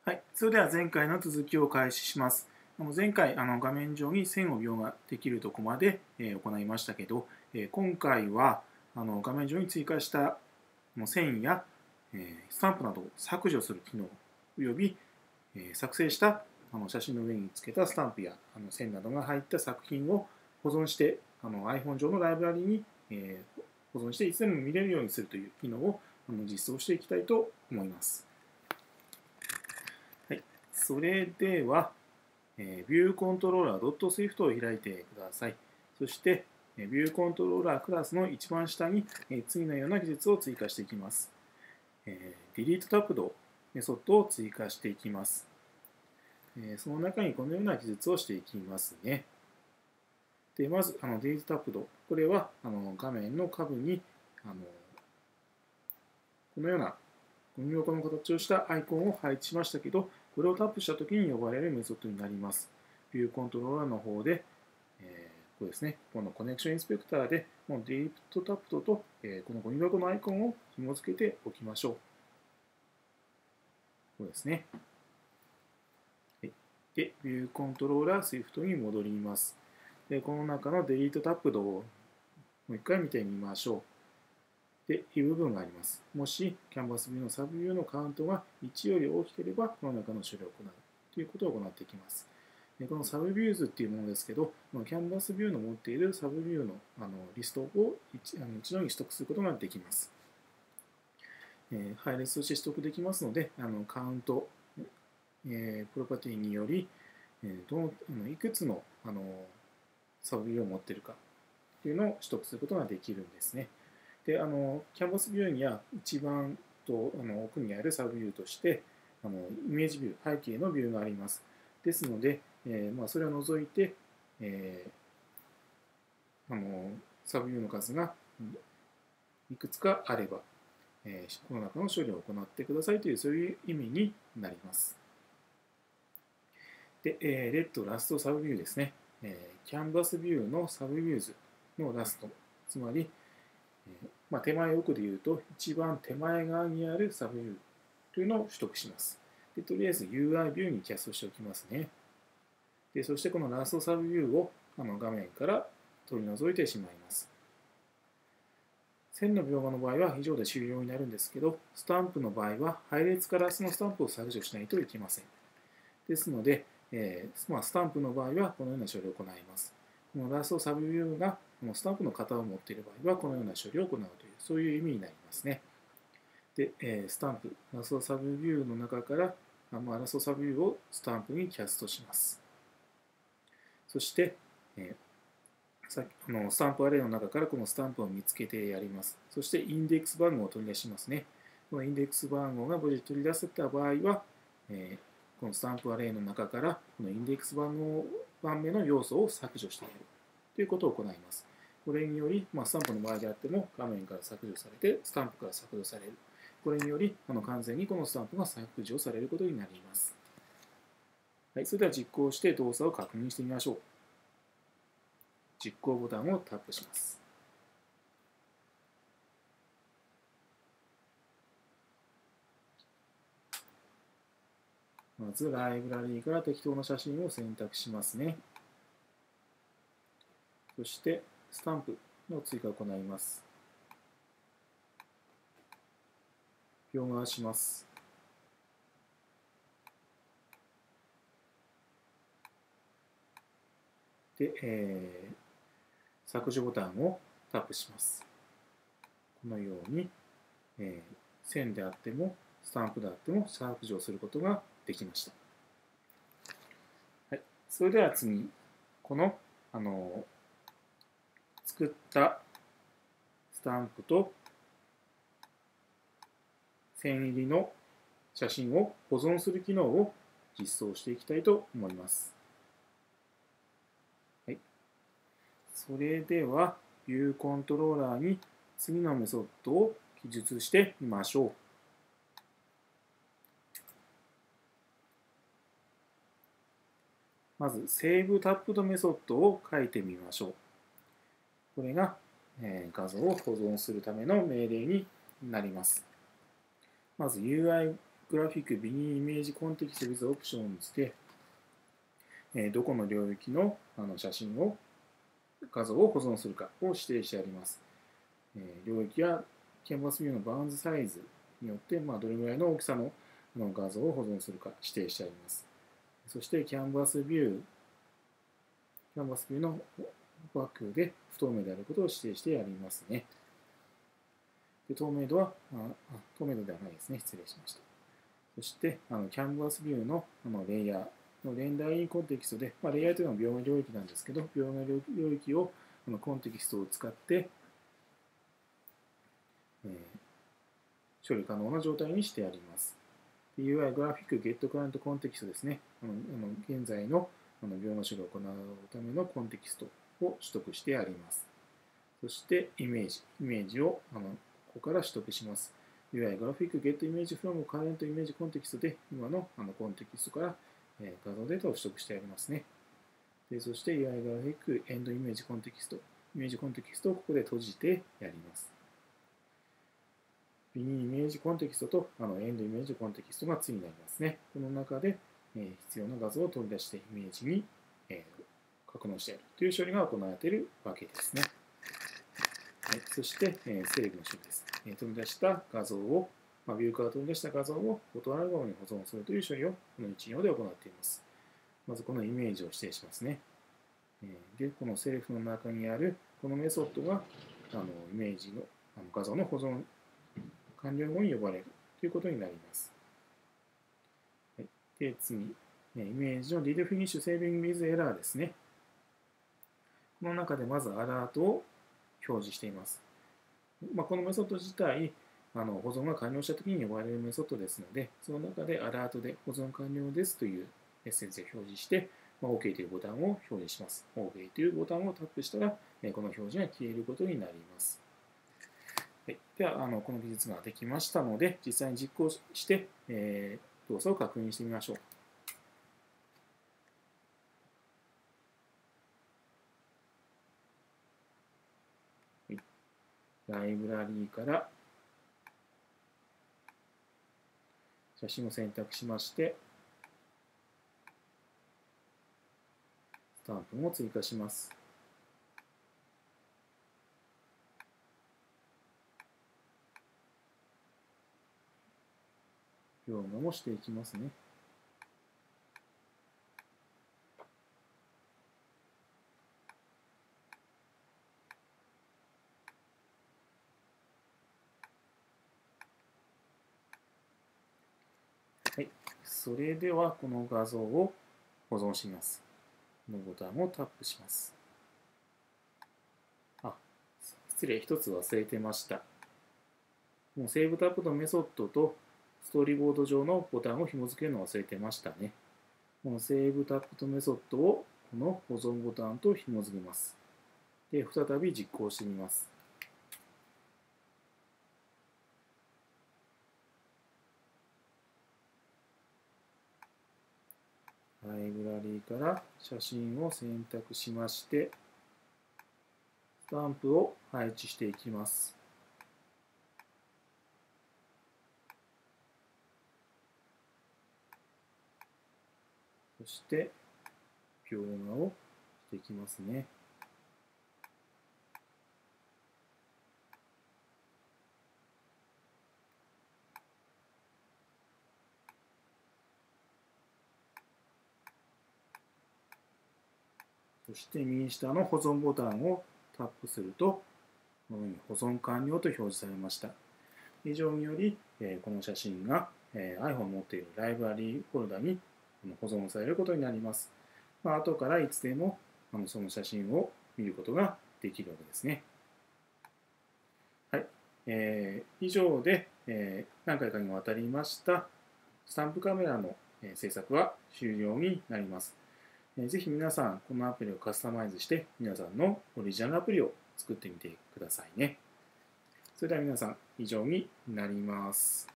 はい、それでは前回の続きを開始します。前回画面上に線を描画できるところまで行いましたけど、今回は画面上に追加した線やスタンプなどを削除する機能および作成した写真の上につけたスタンプや線などが入った作品を保存してiPhone 上のライブラリに保存していつでも見れるようにするという機能を実装していきたいと思います。はい、それでは、View Controller .swift を開いてください。そして、View Controller クラスの一番下に、次のような技術を追加していきます。Delete タップドメソッドを追加していきます。その中にこのような技術をしていきますね。でまず、Delete タップド。これは画面の下部にこのようなゴミ箱の形をしたアイコンを配置しましたけど、これをタップしたときに呼ばれるメソッドになります。ビューコントローラーの方で、ここですね、このコネクションインスペクターで、このディリートタップドと、このゴミ箱のアイコンを紐付けておきましょう。こうですね。で、ビューコントローラー Swift に戻ります。で、この中のデリートタップドをもう一回見てみましょう。で、いう部分があります。もし、キャンバスビューのサブビューのカウントが1より大きければ、この中の処理を行うということを行っていきます。でこのサブビューズっていうものですけど、このキャンバスビューの持っているサブビューのリストを一度に取得することができます。配列として取得できますので、カウント、プロパティにより、いくつのサブビューを持っているかというのを取得することができるんですね。でキャンバスビューには一番と奥にあるサブビューとしてイメージビュー、背景のビューがあります。ですので、それを除いて、サブビューの数がいくつかあれば、この中の処理を行ってくださいというそういう意味になります。で、レッドラストサブビューですね。キャンバスビューのサブビューズのラスト、つまり手前奥でいうと一番手前側にあるサブビューというのを取得します。でとりあえず UI ビューにキャストしておきますね。でそしてこのラストサブビューを画面から取り除いてしまいます。線の描画の場合は以上で終了になるんですけど、スタンプの場合は配列からそのスタンプを削除しないといけません。ですので、スタンプの場合はこのような処理を行います。このラストサブビューがこのスタンプの型を持っている場合はこのような処理を行うというそういう意味になりますね。で、スタンプ、ラストサブビューの中からラストサブビューをスタンプにキャストします。そして、スタンプアレイの中からこのスタンプを見つけてやります。そしてインデックス番号を取り出しますね。このインデックス番号が無事取り出せた場合は、このスタンプアレイの中からこのインデックス番目の要素を削除してやるということを行います。これにより、スタンプの場合であっても画面から削除されて、スタンプから削除される。これにより、完全にこのスタンプが削除されることになります。はい、それでは実行して動作を確認してみましょう。実行ボタンをタップします。まず、ライブラリーから適当な写真を選択しますね。そして、スタンプの追加を行います。描画します。で、削除ボタンをタップします。このように、線であっても、スタンプであっても削除することができました。はい、それでは次、この、作ったスタンプと線入りの写真を保存する機能を実装していきたいと思います。はい、それでは、ビューコントローラーに次のメソッドを記述してみましょう。まず、セーブタップドメソッドを書いてみましょう。これが、画像を保存するための命令になります。まず UI グラフィックビニーイメージコンテキスト with options で、どこの領域の写真を、画像を保存するかを指定してあります。領域やキャンバスビューのバウンズサイズによって、どれぐらいの大きさの画像を保存するか指定してあります。そしてキャンバスビューの枠で不透明であることを指定してありますね。で透明度は透明度ではないですね。失礼しました。そして、キャンバスビューのレイヤーのレンダーインコンテキストで、レイヤーというのは描画領域なんですけど、描画領域をコンテキストを使って、処理可能な状態にしてあります。UI グラフィックゲットクライアントコンテキストですね。現在の描画処理を行うためのコンテキストを取得してあります。そしてイメージをここから取得します。UI グラフィックゲットイメージフロムカレントイメージコンテキストで今のコンテキストから画像データを取得してありますね。でそして UI グラフィックエンドイメージコンテキスト、イメージコンテキストをここで閉じてやります。ビニーイメージコンテキストとエンドイメージコンテキストが次になりますね。この中で必要な画像を取り出してイメージに格納してやるという処理が行われているわけですね。そして、セーブの処理です。取り出した画像を、ビューから取り出した画像をフォトアルバムに保存するという処理をこの1行で行っています。まずこのイメージを指定しますね。で、このセルフの中にあるこのメソッドがイメージの画像の保存完了後に呼ばれるということになります。で、次、イメージの Did Finish Saving with Error ですね。この中でまずアラートを表示しています。このメソッド自体、保存が完了したときに呼ばれるメソッドですので、その中でアラートで保存完了ですというメッセージを表示して、OK というボタンを表示します。OK というボタンをタップしたら、この表示が消えることになります。では、この技術ができましたので、実際に実行して、動作を確認してみましょう。ライブラリーから写真を選択しまして、スタンプも追加します。描画もしていきますね。はい、それではこの画像を保存します。このボタンをタップします。失礼、一つ忘れてました。もうセーブタップのメソッドとストーリーボード上のボタンを紐付けるのを忘れてましたね。このセーブタップとメソッドをこの保存ボタンと紐付けます。で、再び実行してみます。ライブラリーから写真を選択しまして、スタンプを配置していきます。そして、描画をしていきますね。そして右下の保存ボタンをタップすると、このように保存完了と表示されました。以上により、この写真が iPhone を持っているライブラリーフォルダに保存されることになります。後からいつでもその写真を見ることができるわけですね。はい。以上で、何回かにわたりましたスタンプカメラの制作は終了になります。ぜひ皆さん、このアプリをカスタマイズして、皆さんのオリジナルアプリを作ってみてくださいね。それでは皆さん、以上になります。